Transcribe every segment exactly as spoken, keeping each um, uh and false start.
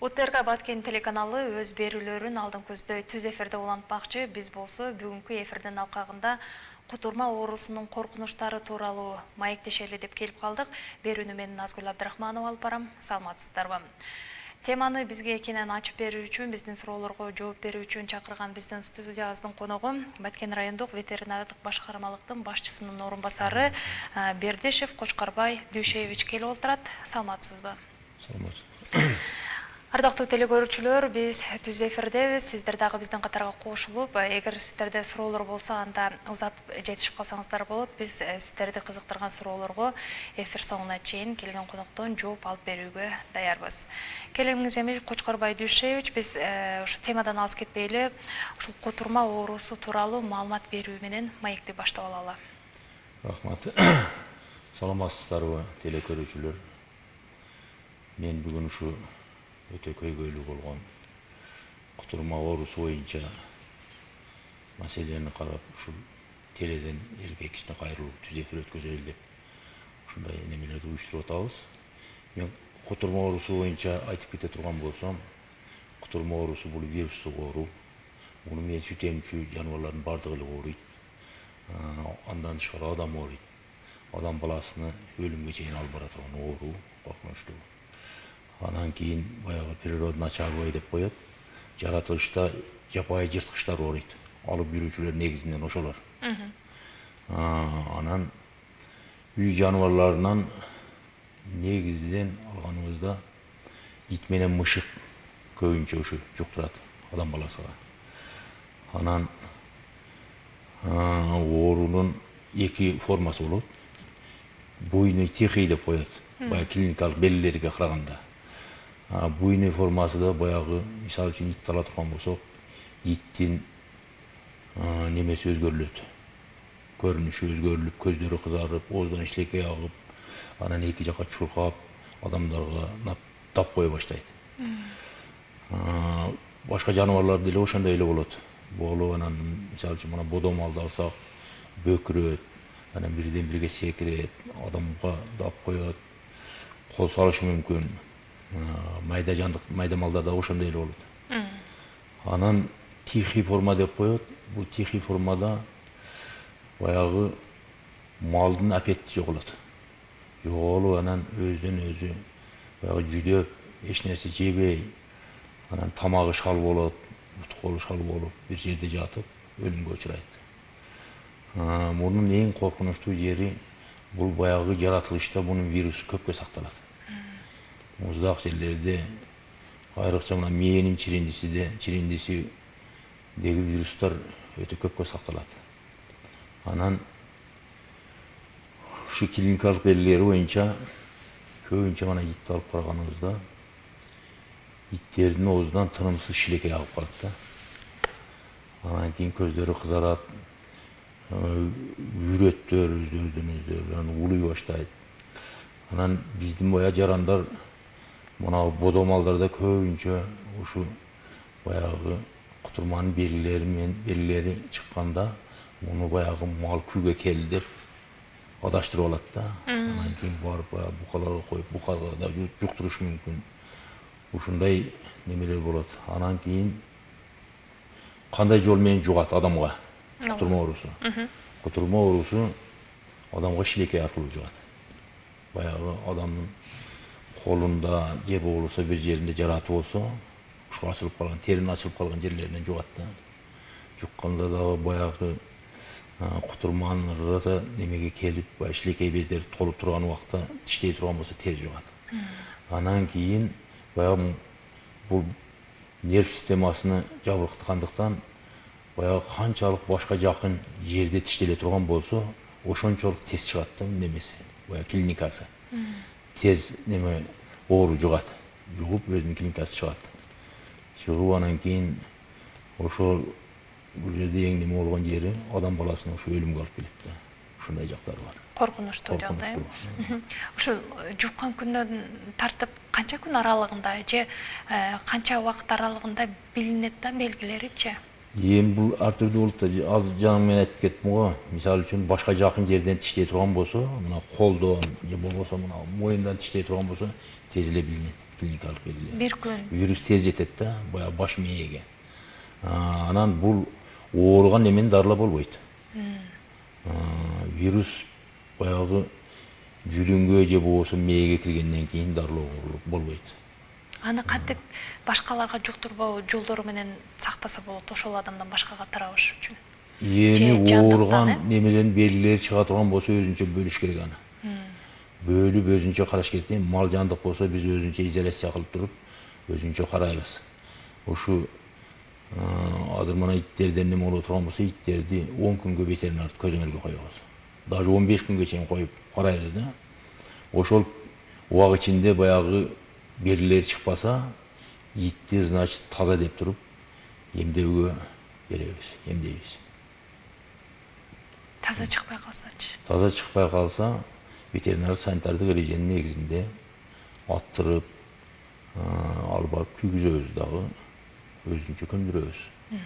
УТРК Баткен телеканалы өз берүүлөрүн алдын көздөй түз эфирде улантмакчы. Биз болсо бүгүнкү эфирдин алкагында кутурма оорусунун коркунучтары тууралуу маектешели деп келип калдык. Берүүнү мен Назгүл Абдрахманова алып барам. Саламатсыздарбы? Теманы бизге кенен ачып берүү үчүн, биздин суроолорго жооп берүү үчүн чакырган биздин студиябыздын коногу Баткен райондук ветеринардык башкармалыктын башчысынын орун басары Бердешев Кочкорбай Дүйшевич келип отурат. Саламатсызбы? Саламатсыз. Ардактуу телекөрүүчүлөр, биз түз эфирдебиз. Сиздер дагы биздин катарга кошулуп, эгер сиздерде суроолор болсо, анда узатып жетишип калсаңыздар болот. Биз сиздерди кызыктырган суроолорго эфир соңуна чейин келген коноктон жооп алып берүүгө даярбыз. Келеңиз эми Кочкорбай Дүйшевич, биз ушу темадан алыс кетпейли, ушул кутурма оорусу тууралуу маалымат берүү менен маекти баштап алалы. Рахмат. Саламатсыздарбы, телекөрүүчүлөр. Мен бүгүн ушу өтө көйгөйлүү болгон кутурма оорусу боюнча маселени карап, ушул теледен элге кичине кайрылуу түз эфир өткөзөлү деп ушундай немелерди уюштуруп атабыз. Мен кутурма оорусу боюнча айтып кете турган болсом, кутурма оорусу бул вирустук оору. Муну мен сүт эмчүү жаныбарлардын бардыгы эле ооруйт. Андан тышкары адам ооруйт. Адам баласыны өлүмгө чейин алып бара турган оору, коркунучтуу. Анан кийин баягы природа началбай деп коет. Жаратылышта жапайы жырткычтар ооруйт. Алып жүрүүчүлөр негизинен ошолор. Анан үй жаныбарларынан негизинен алганыбызда ит менен мышык көбүнчө ушу жуктурат адам баласына. Анан оорунун эки формасы болот. Буйный тихий деп коет. Баягы клиникалык белгилерге караганда. Буйный формасы да баягы, мисалы үчүн итти ала турган болсок, иттин немеси өзгөрүлөт. Көрүнүшү өзгөрүлүп, көздөрү кызарып, оозунан ишлеке агып, анан эки жака чуркап, адамдарга тап кое баштайт. Башка жаныбарлар деле ошондой эле болот. Болуп, анан мисалы үчүн мына бодомалды алсак, бөкүрөт, анан бирден бирге секирет, адамга дап коет, кол салышы мүмкүн. Майда жандык, майда малдарда ошондой эле болот. Анан тихий форма деп коет. Бул тихий формада баягы малдын аппетити жоголот. Жоголуп, анан өзүнөн өзү баягы жүдөп, эч нерсе жебей, анан тамагы шал болот, колу шал болуп, бир жерде жатып, өлүмгө учурайт. Мунун эң коркунучтуу жери бул баягы жаратылышта мунун вирусу көпкө сакталат. Муздак жерлерде, айрыкча мына мээнин чириндисиде, чириндисидеги вирустар өтө көпкө сакталат. Анан ушу клиникалык белгилери боюнча көбүнчө мына итти алып барганыбызда иттердин оозунан тынымсыз шилекей агып калат да. Анан кийин көздөрү кызарат, үрөттөр өздөрүнөн өздөрү, анан улуй баштайт. Анан биздин боя жарандар мына бодомалдарда көбүнчө ушу баягы кутурманын белгилери менен белгилери чыкканда, муну баягы мал күйгө келди деп адаштырып алат да. Анан кийин барып букаларга коюп, букага да жуктурушу мүмкүн. Ушундай немелер болот. Анан кийин кандай жол менен жугат адамга кутурма оорусу? Кутурма оорусу адамга шилекей аркылуу жугат. Баягы адамдын колунда же болбосо бир жеринде жараты болсо, ушул ачылып калган, теринин ачылып калган жерлеринен жугат да. Жукканда дагы баягы кутурманын ырасы немеге келип, баягы шилекей бездери толуп турган убакта тиштей турган болсо тез жугат. Анан кийин баягы бул нерв системасыны жабыркаткандыктан баягы канчалык башка жакын жерде тиштеле турган болсо, ошончолук тез чыгат да немеси, баягы клиникасы. Тез неме оору жугат. Жугуп өзүнүн клиникасы чыгат. Чыгып анан кийин ошол бул жерде эң неме болгон жери адам баласына ушу өлүмгө алып келет да. Ушундай жактары бар. Коркунучтуу жагдай. Ушул жуккан күндөн тартып канча күн аралыгында же канча убакыт аралыгында билинет да белгилеричи? Эми бул ар түрдүү болот да, аз жаңы мен айтып кеттим го. Мисалы үчүн башка жакын жерден тиштей турган болсо, мына колдон же болбосо мына моюндан тиштей турган болсо, тез эле билинет. клиникалык белгилер. Бир күн. Вирус тез жетет да, баягы баш мээге. Анан бул ооруган неменин дарылап болбойт. Вирус баягы жүрүнгө же болбосо мээге киргенден кийин дарылоо болбойт. Аны кантип башкаларга жуктурбоо жолдору менен сактаса болот ошол адамдан башкага тарабыш үчүн? Эми ооруган немелерин белгилери чыга турган болсо өзүнчө бөлүш керек аны. Бөлүп өзүнчө караш керек. Мал жандык болсо биз өзүнчө изоляция кылып туруп өзүнчө карайбыз. Ушу азыр мына иттерден неме боло турган болсо иттерди он күнгө ветеринар көзөмөлгө коебуз. Даже он беш күнгө чейин коюп карайбыз да. Ошол убак ичинде баягы белгилер чыкпаса, итти значит таза деп туруп эмдеүүгө беребиз, эмдейбиз. Таза чыкпай калсачы? Таза чыкпай калса, ветеринар санитардык эреженин негизинде аттырып, алып барып күйгүзөбүз дагы, өзүнчө көндүрөбүз.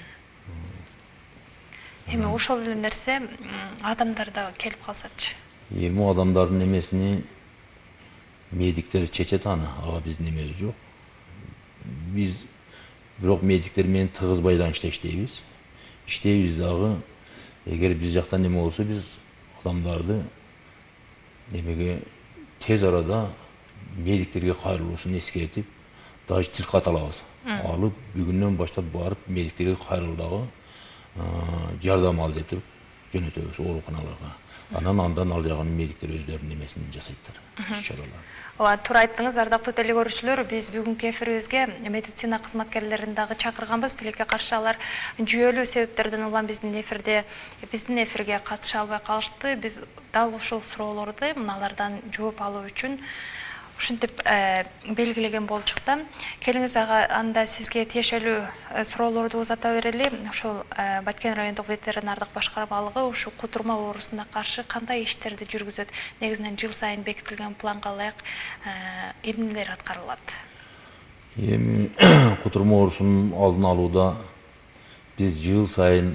Эми ошол эле нерсе адамдарда келип калсачы? Эми адамдардын эмесини медиктер чечет аны, ага биздин эмебиз жок. Биз бирок медиктер менен тыгыз байланышта иштейбиз. Иштейбиз дагы, эгер биз жактан неме болсо, биз адамдарды немеге тез арада медиктерге кайрылуусун эскертип, даже тилкат алабыз. Алып, бүгүнөн баштап барып медиктерге кайрылдагы жардам ал деп туруп жөнөтөбүз ооруканаларга. Анан андан ал жагын медиктер өздөрүнүн эмесин жасайттыр, иш-чаралар. Ооба, туура айттыңыз, ардактуу телекөрүүчүлөр, биз бүгүнкү эфирибизге медицина кызматкерлерин дагы чакырганбыз. Тилекке каршы алар жүйөлүү себептерден улам биздин эфирде биздин эфирге катыша албай калышты. Биз дал ушул суроолорду алардан жооп алуу үчүн ушинтип белгилеген болчук да. Келиңиз ага, анда сизге тиешелүү суроолорду узата берели. Ушул Баткен райондук ветеринардык башкармалыгы ушу кутурма оорусуна каршы кандай иштерди жүргүзөт? Негизинен жыл сайын бекитилген планга ылайык эмнелер аткарылат? Эми кутурма оорусунун алдын алууда биз жыл сайын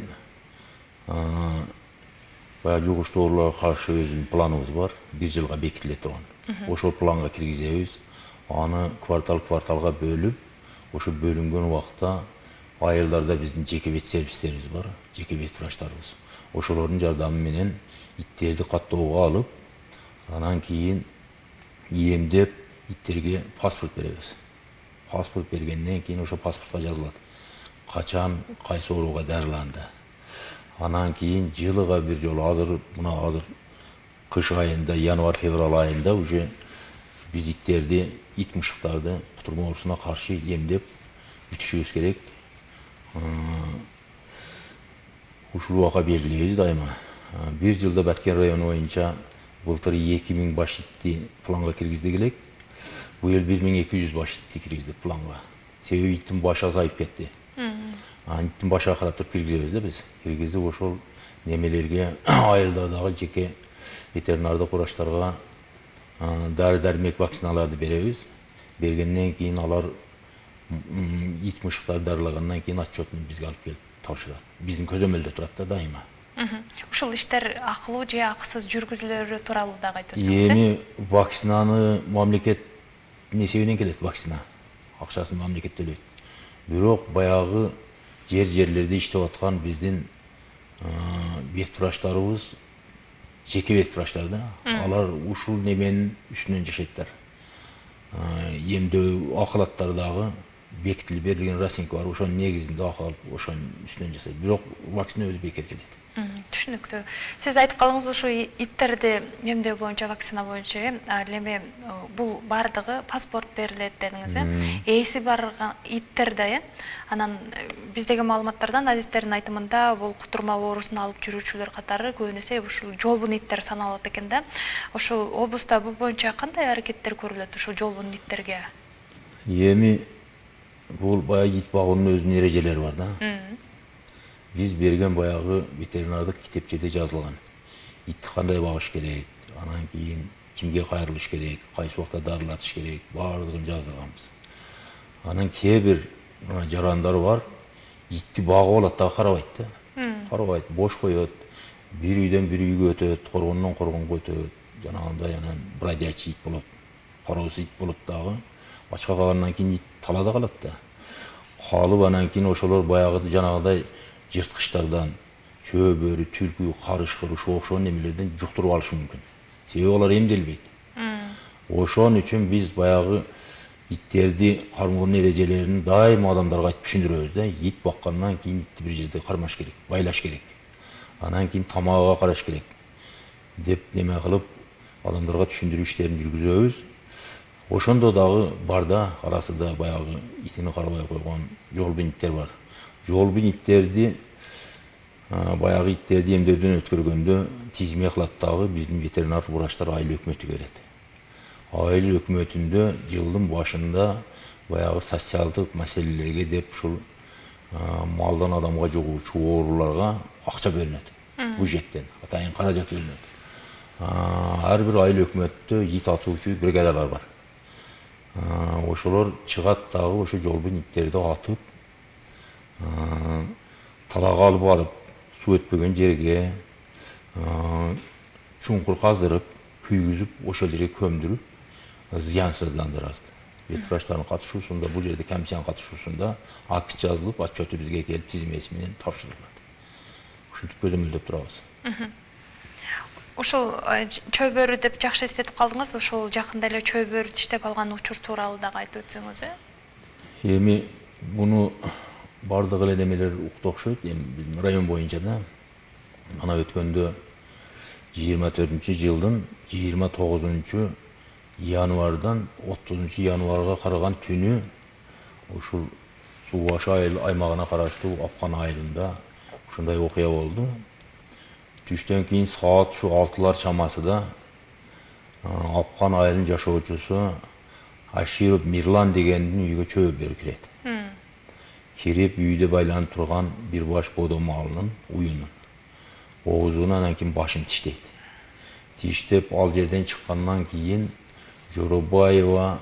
баягы жугуштуу ооруларга каршы өзүнүн планыбыз бар. Бир жылга бекитиле турган. Ошол планга киргизебиз. Аны квартал-кварталга бөлүп, ошо бөлүнгөн убакта айылдарда биздин жеке бет сервистерибиз бар, жеке бет врачтарыбыз. Ошолордун жардамы менен иттерди каттоого алып, анан кийин эмдеп, иттерге паспорт беребиз. Паспорт бергенден кийин ошо паспортко жазылат качан кайсы ооруга дарыланды. Анан кийин жылыга бир жолу, азыр мына азыр кыш айында, январь-февраль айында уже биз иттерди, ит мышыктарды кутурма оорусуна каршы эмдеп бүтүшүбүз керек. Ушул убакка белгилейбиз дайыма. Бир жылда Баткен району боюнча былтыр эки миң баш итти планга киргиздик элек. Быйыл бир миң эки жүз баш итти киргиздик планга. Себеби иттин башы азайып кетти. Иттин башыга карап туруп киргизебиз да биз. Киргизип ошол немелерге айылдардагы жеке ветеринардык врачтарга дары-дармек вакциналарды беребиз. Бергенден кийин алар ит мышыктарды дарылагандан кийин отчетун бизге алып келип тапшырат. Биздин көзөмөлдө турат да дайыма. Ушул иштер акылуу же акысыз жүргүзүлөрү тууралуу дагы айтып өтсөңүз. Эми вакцинаны мамлекет несебинен келет, вакцина. Акчасын мамлекет төлөйт. Бирок баягы жер-жерлерде иштеп аткан биздин вет врачтарыбыз, жеке вет врачтар да, алар ушул неменин үстүнөн жашайттар. Эмдөө акылаттар дагы бекитилип берилген расинка бар, ошонун негизинде акыл алып, ошонун үстүнөн жасайт. Бирок вакцина өзү бекер келет. Түшүнүктүү. Сиз айтып калдыңыз, ушу иттерди эмдөө боюнча, вакцина боюнча, ал эми бул бардыгы паспорт берилет дедиңиз, э? Эси бар иттерде, анан биздеги маалыматтардан адистердин айтымында бул кутурма оорусун алып жүрүүчүлөр катары көбүнесе ушул жолбун иттер саналат экен да. Ошол облуста бул боюнча кандай аракеттер көрүлөт ушул жолбун иттерге? Эми бул баягы ит багуунун өзүнүн эрежелери бар да. Биз берген баягы ветеринардык китепчеде жазылган. Итти кандай багыш керек, анан кийин кимге кайрылыш керек, кайсы убакта дарылатыш керек, баардыгын жаздырганбыз. Анан кээ бир жарандар бар, итти багып алат да карабайт да. Карабайт, бош коет, бир үйдөн бир үйгө өтөт, коргондон коргонго өтөт, жанагындай анан бродячий ит болот, короосуз ит болот дагы. Ачка калгандан кийин ит талада калат да. Калып анан кийин ошолор баягы жанагыдай жырткычтардан, чөбөрү, түлкү, карышкыр, ушуга окшогон немелерден жуктуруп алышы мүмкүн. Себеби алар эмделбейт. Ошон үчүн биз баягы иттерди кармоонун эрежелерин дайыма адамдарга айтып түшүндүрөбүз да. Ит баккандан кийин итти бир жерде кармаш керек, байлаш керек. Анан кийин тамагыга караш керек деп неме кылып адамдарга түшүндүрүү иштерин жүргүзөбүз. Ошондо дагы барда арасында баягы итини карабай койгон жолбин иттер бар. Жолбин иттерди баягы иттерди эмдөөдөн өткөргөндө тизме кылат дагы биздин ветеринар врачтар айыл өкмөтү берет. Айыл өкмөтүндө жылдын башында баягы социалдык маселелерге деп ушул малдан адамга жугуучу ооруларга акча бөлүнөт. Бюджеттен атайын каражат бөлүнөт. Ар бир айыл өкмөттө ит атуучу бригадалар бар. Ошолор чыгат дагы ошо жолбин иттерди атып, талага алып барып, суу өтпөгөн жерге чуңкур каздырып, күйгүзүп, ошол жерге көмдүрүп, зыянсыздандырат. Ветврачтардын катышуусунда, бул жерде комиссиянын катышуусунда акт жазылып, отчёту бизге келип тизмеси менен тапшырылат. Ушинтип көзөмөлдөп турабыз. Ушул чөбөрү деп жакшы эстетип калдыңыз. Ошол жакында эле чөбөрү иштеп алган учур тууралуу дагы айтып өтсөңүз, э? Эми буну бардык эле немелер укту окшойт. Эми биздин район боюнча да ана өткөндө жыйырма төртүнчү жылдын жыйырма тогузунчу январдан отузунчу январга караган түнү ушул суу башы айыл аймагына караштуу Апкан айылында ушундай окуя болду. Түштөн кийин саат ушу алтылар чамасында Апкан айылынын жашоочусу Аширов Мирлан дегендин үйгө чөбөрү кирет. Кирип үйдө байланып турган бир баш бодо малынын уюнун оозуна анан кийин башын тиштейт. Тиштеп ал жерден чыккандан кийин Жоробаева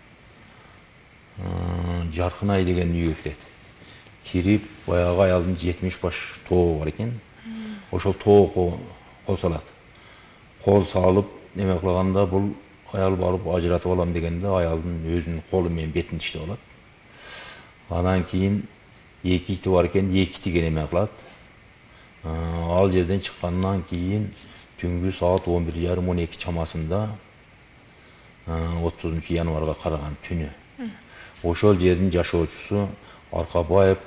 Жаркынай деген үйгө кирет. Кирип баягы аялдын жетимиш баш тобу бар экен. Ошол тоого кол салат. Кол салып неме кылганда бул аял барып ажыратып алам дегенде аялдын өзүнүн колу менен бетин тиштеп алат. Анан кийин эки ити бар экен, эки итиге неме кылат. Ал жерден чыккандан кийин түнгү саат он бир жарым он эки чамасында отузунчу январга караган түнү ошол жердин жашоочусу Аркабаев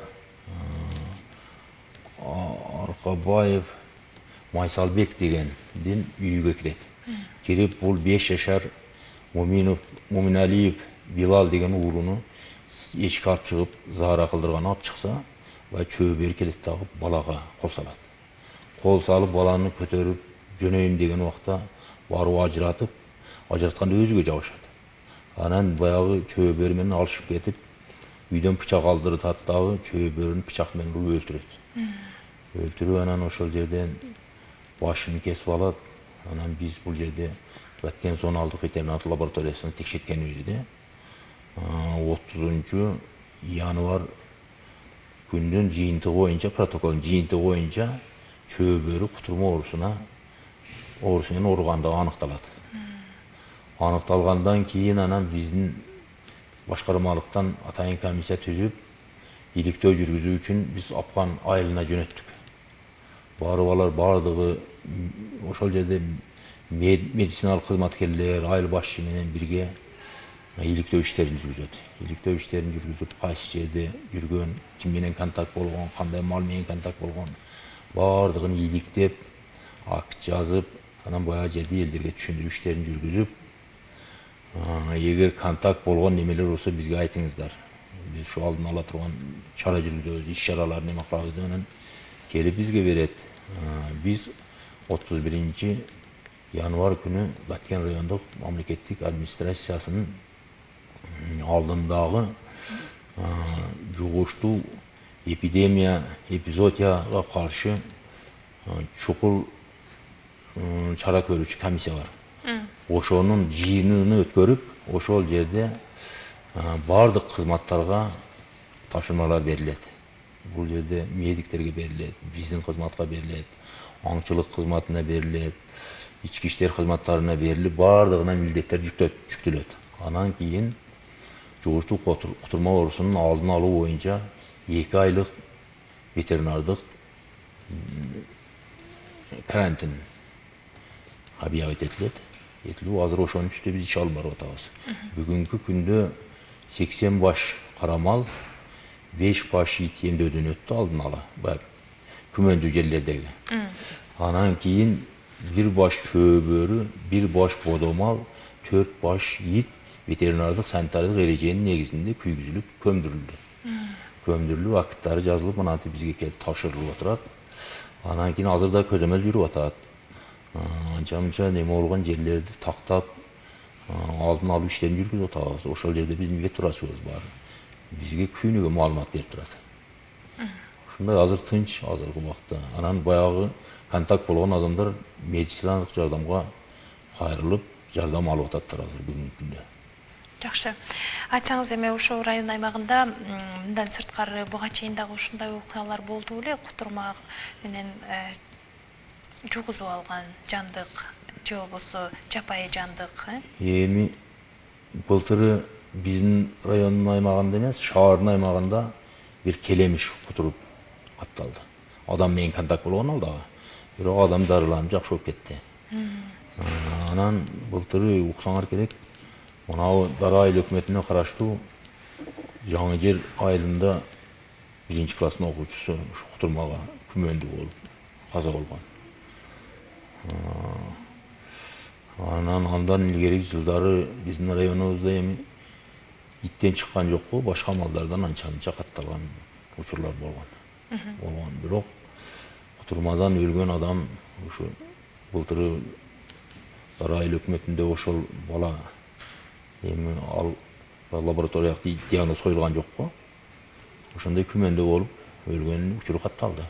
Аркабаев Майсалбек дегендин үйүгө кирет. Кирип бул беш жашар Муминов Муминалиев Билал деген уулуну эшикке алып чыгып заара кылдырган алып чыкса, бай чөбөр келет дагы балага кол салат. Кол салып баланы көтөрүп жөнөйүм деген убакта барып ажыратып, ажыратканда өзүгө жабышат. Анан баягы чөбөр менен алышып кетип, үйдөн бычак алдыртат дагы чөбөрүн бычак менен уруп өлтүрөт. Өлтүрүп анан ошол жерден башын кесип алат. Анан биз бул жерде Баткен зоналдык ветеринар лабораториясына текшерткенибизде отузунчу январ күндүн жыйынтыгы боюнча, протоколдун жыйынтыгы боюнча чөбөрү кутурма оорусуна оорусу менен ооругандыгы аныкталат. Аныкталгандан кийин анан биздин башкармалыктан атайын комиссия түзүп, иликтөө жүргүзүү үчүн биз Апкан айылына жөнөттүк. Барып алар бардыгы ошол жерде медициналык кызматкерлер, айыл башчы менен бирге иликтөө иштерин жүргүзөт. Иликтөө иштерин жүргүзүп, кайсы жерде жүргөн, ким менен контакт болгон, кандай мал менен контакт болгон, бардыгын иликтеп, акт жазып, анан баягы жерде элдерге түшүндүрүү иштерин жүргүзүп, эгер контакт болгон немелер болсо бизге айтыңыздар. Биз ушу алдын ала турган чара жүргүзөбүз, иш чараларын неме кылабыз деп анан келип бизге берет. Биз отуз биринчи январ күнү Баткен райондук мамлекеттик администрациясынын алдындагы жугуштуу эпидемия, эпизодияга каршы чукул чара көрүүчү комиссия бар. Ошонун жыйынын өткөрүп, ошол жерде бардык кызматтарга тапшырмалар берилет. Бул жерде медиктерге берилет, биздин кызматка берилет, аңчылык кызматына берилет, ички иштер кызматтарына берилип, бардыгына милдеттер жүктөлөт. Анан кийин Жугуштуу кутурма оорусунун алдын алуу боюнча эки айлык ветеринардык карантин объявить этилет. Этилүү азыр ошонун үстүнө биз иш алып барып атабыз. Бүгүнкү күндө сексен баш карамал, беш баш ит эмдөөдөн өттү алдын ала. Баягы күмөндүү жерлердеги. Анан кийин бир баш чөбөрү, бир баш бодомал, төрт баш ит ветеринардык санитардык эреженин негизинде күйгүзүлүп көмдүрүлдү. Көмдүрүлүп, акттары жазылып, анан бизге келип тапшырылып отурат. Анан кийин азыр да көзөмөл жүрүп атат. Анча-мынча неме болгон жерлерди тактап, алдын алуу иштерин жүргүзүп атабыз. Ошол жерде биздин ветврачыбыз бар. Бизге күнүгө маалымат берип турат. Ушундай азыр тынч азыркы убакта. Анан баягы контакт болгон адамдар медициналык жардамга кайрылып, жардам алып ататтыр азыр бүгүнкү күндө. Жакшы. Айтсаңыз эми ошол район аймагында мындан сырткары буга чейин дагы ушундай окуялар болду беле? Кутурма менен жугузуп алган жандык же болбосо жапайы жандык, э? Эми былтыры биздин райондун аймагында эмес, шаардын аймагында бир келемиш кутуруп катталды. Адам менен контакт болгон ал дагы. Бирок адам дарыланып жакшы болуп кетти. Анан былтыры уксаңар керек, мынау Дара айыл өкмөтүнө караштуу Жаңы Жер айылында биринчи класстын окуучусу ушу кутурмага күмөндүү болуп каза болгон. Анан андан илгерки жылдары биздин районубузда эми иттен чыккан жокпу, башка малдардан анча-мынча катталган учурлар болгон. Болгон. Бирок кутурмадан өлгөн адам ушу былтыры Дара айыл өкмөтүндө ошол бала эми ал лабораториялык диагноз коюлган жокпу. Ошондой күмөндүү болуп өлгөн учуру катталды.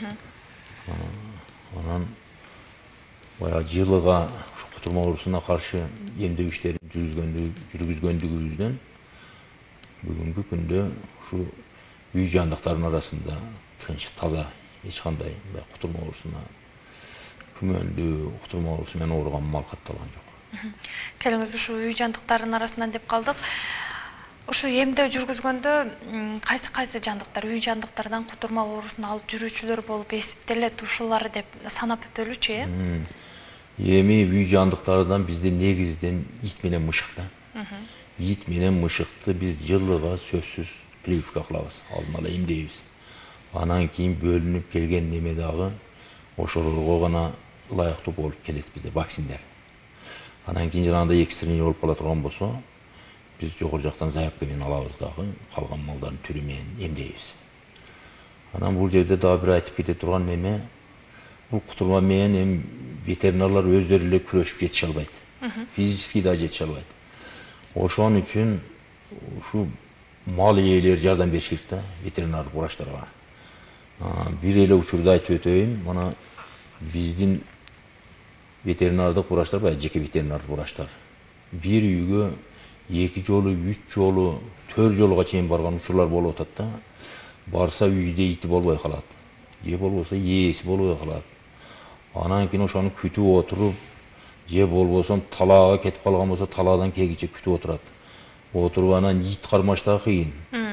Анан баягы жылыга кутурма оорусуна каршы эмдөө иштерин жүргүзгөндүгүбүздөн бүгүнкү күндө ушу үй жандыктардын арасында тынч, таза, эч кандай кутурма оорусуна күмөндүү кутурма оорусу менен ооруган мал катталган жок. Келиңиз ушу үй жандыктарынын арасынан деп калдык. Ушу эмдөө жүргүзгөндө кайсы-кайсы жандыктар, үй жандыктардан кутурма оорусун алып жүрүүчүлөр болуп эсептелет ушулар деп санап өтөлүчү, э? Эми үй жандыктардан бизде негизден ит менен мышык да. Ит менен мышыкты биз жылыга сөзсүз прививка кылабыз, алдын ала эмдейбиз. Анан кийин бөлүнүп келген неме дагы ошолорго гана ылайыктуу болуп келет бизде вакциндер. Анан кийин жанагындай экстренный болуп кала турган болсо, биз жогору жактан заявка менен алабыз дагы, калган малдардын түрү менен эмдейбиз. Анан бул жерде дагы бир айтып кете турган неме, бул кутурма менен эми ветеринарлар өздөрү эле күрөшүп жетише албайт. Физически да жетише албайт. Ошон үчүн ушу мал ээлери жардам бериш керек да, ветеринардык врачтарга. Бир эле учурду айтып өтөйүн, мына биздин ветеринардык врачтар, баягы жеке ветеринардык врачтар бир үйгө эки жолу, үч жолу, төрт жолуга чейин барган учурлар болуп атат да. Барса үйдө ити болбой калат. Же болбосо ээси болбой калат. Анан кийин ошону күтүп отуруп, же болбосо талаага кетип калган болсо, талаадан келгиче күтүп отурат. Отуруп анан ит кармаш да кыйын.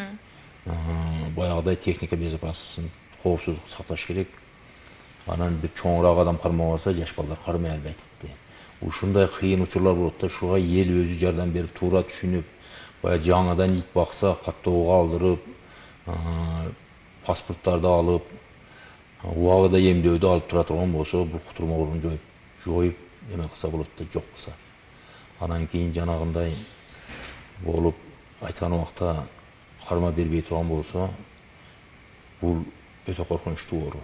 Баягыдай техника безопасностьун, коопсуздук сакташ керек. Анан бир чоңураак адам кармабаса, жаш балдар кармай албайт итти. Ушундай кыйын учурлар болот да, шуга эл өзү жардам берип, туура түшүнүп, баягы жаңадан ит бакса, каттоого алдырып, паспорттарды алып, убагында эмдөөдү алып тура турган болсо, бул кутурма оорун жоюп, жоюп эме кылса болот да, жок кылса. Анан кийин жанагындай болуп айткан убакта карма бербей турган болсо, бул өтө коркунучтуу оору.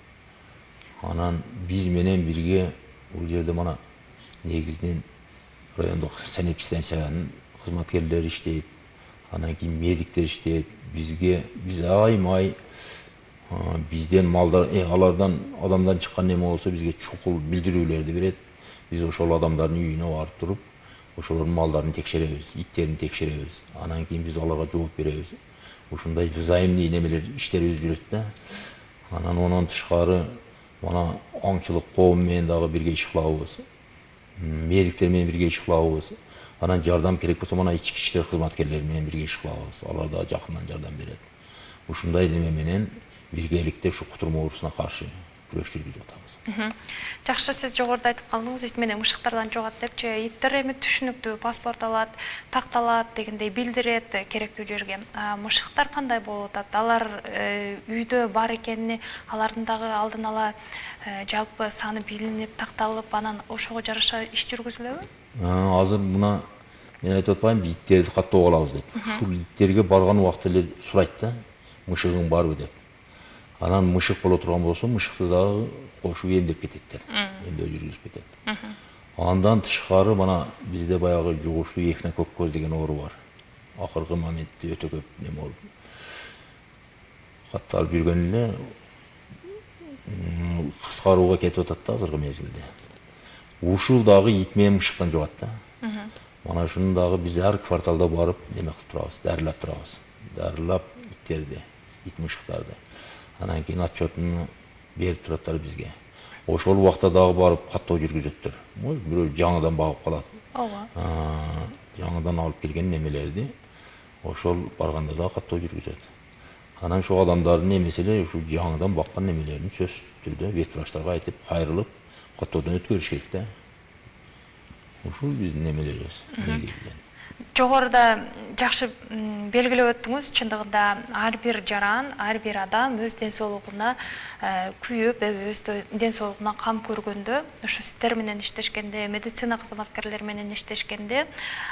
Анан биз менен бирге бул жерде мана негизинен райондук санэпидстанциянын кызматкерлери иштейт, анан кийин медиктер иштейт. Бизге биз ай-май бизден малдар, алардан адамдан чыккан неме болсо бизге чукул билдирүүлөрдү берет. Биз ошол адамдардын үйүнө барып туруп, ошолордун малдарын текшеребиз, иттерин текшеребиз. Анан кийин биз аларга жооп беребиз. Ушундай взаимный немелер иштерибиз жүрөт да. Анан онон тышкары мана аңчылык коом менен дагы бирге иш кылабыз. Медиктер менен бирге иш кылабыз. Анан жардам керек болсо мына ички иштер кызматкерлери менен бирге иш кылабыз. Алар да жакындан жардам берет. Ушундай неме менен биргеликте ушу кутурма оорусуна каршы күрөш жүргүзүп атабыз. Жакшы, сиз жогоруда айтып калдыңыз, ит менен мышыктардан жогат депчи. Иттер эми түшүнүктүү паспорт алат, такталат дегендей билдирет керектүү жерге. Мышыктар кандай болуп атат? Алар үйдө бар экенини, алардын дагы алдын ала жалпы саны билинип, такталып, анан ошого жараша иш жүргүзүлөбү? Азыр мына мен айтып атпаймынбы, иттерди каттоо кылабыз деп. Ушул иттерге барган убакта эле сурайт да, мышыгың барбы деп. Анан мышык боло турган болсо, мышыкты дагы кошуп эмдеп кететтер. Эмдөө жүргүзүп кетет. Андан тышкары мына бизде баягы жугуштуу экне көк көз деген оору бар. Акыркы моментте өтө көп неме болуп катталып жүргөн эле кыскарууга кетип атат да азыркы мезгилде. Ушул дагы ит менен мышыктан жугат да. Мана ушуну дагы биз ар кварталда барып неме кылып турабыз, дарылап турабыз. Дарылап иттерди, ит мышыктарды. Анан кийин отчетун берип тураттар бизге. Ошол убакта дагы барып каттоо жүргүзөттөр. Может, бирөө жаңыдан багып калат. Ооба. Жаңыдан алып келген немелерди ошол барганда дагы каттоо жүргүзөт. Анан ошол адамдардын эмеси эле ушу жаңыдан баккан немелерин сөзсүз түрдө ветврачтарга айтып, кайрылып, каттоодон өткөрүш керек да. Ушул биздин немелерибиз. Жогоруда жакшы белгилеп өттүңүз, чындыгында ар бир жаран, ар бир адам өз ден соолугуна күйүп, өз ден соолугуна кам көргөндө, ушу сиздер менен иштешкенде, медицина кызматкерлери менен иштешкенде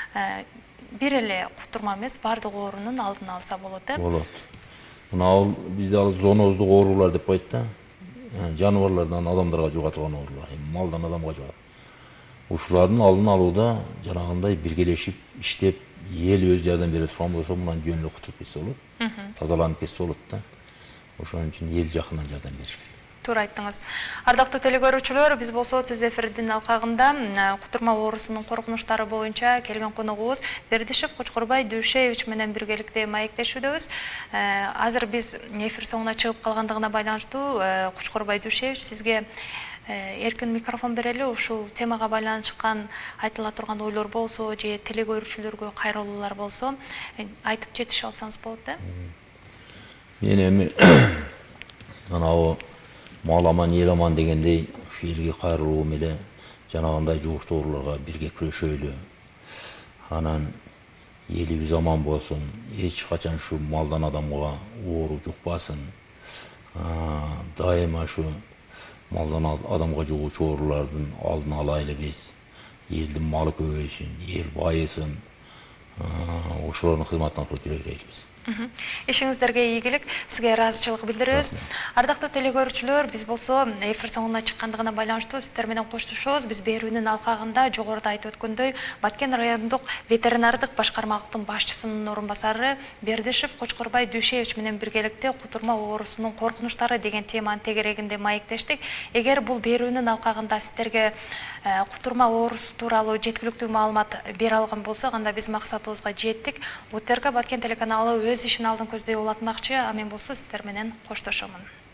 бир эле кутурма эмес, бардык оорунун алдын алса болот, э? Болот. Мына ал бизде ал зооноздук оорулар деп коет да. Жаныбарлардан адамдарга жуга турган оорулар, малдан адамга жугат. Ушулардын алдын алууда жанагындай биргелешип иштеп, эл өз жардам бере турган болсо, мындан жөн эле кутуруп кетсе болот. Тазаланып кетсе болот да. Ошон үчүн эл жакындан жардам бериш керек. Туура айттыңыз. Ардактуу телекөрүүчүлөр, биз болсо Түз эфирдин алкагында кутурма оорусунун коркунучтары боюнча келген коногубуз Бердишев Кочкорбай Дүйшевич менен биргеликте маектешүүдөбүз. Азыр биз эфир соңуна чыгып калгандыгына байланыштуу Кочкорбай Дүйшевич, сизге эркин микрофон берели. Ушул темага байланышкан айтыла турган ойлор болсо, же телекөрүүчүлөргө кайрылуулар болсо, айтып жетише алсаңыз болот да. Мен эми анау мал аман, ел аман дегендей ушу элге кайрылуум эле жанагындай жугуштуу ооруларга бирге күрөшөлү. Анан элибиз аман болсун, эч качан ушу малдан адамга оору жукпасын. Дайыма ушу малдан адамга жугуучу оорулардын алдын алайлы биз. Элдин малы көбөйсүн, эл байысын. Ошолордун кызматына кылып жүрө беребиз. Ишиңиздерге ийгилик, сизге ыраазычылык билдиребиз. Ардактуу телекөрүүчүлөр, биз болсо эфир соңуна чыккандыгына байланыштуу сиздер менен коштошобуз. Биз берүүнүн алкагында жогоруда айтып өткөндөй, Баткен райондук ветеринардык башкармалыктын башчысынын орун басары Бердишев Кочкорбай Дүйшевич менен биргеликте кутурма оорусунун коркунучтары деген теманын тегерегинде маектештик. Эгер бул берүүнүн алкагында сиздерге кутурма оорусу тууралуу жеткиликтүү маалымат бере алган болсок, анда биз максатыбызга жеттик. УТРК Баткен телеканалы өз ишин алдын көздөй улатмакчы, а мен болсо сиздер менен коштошомун.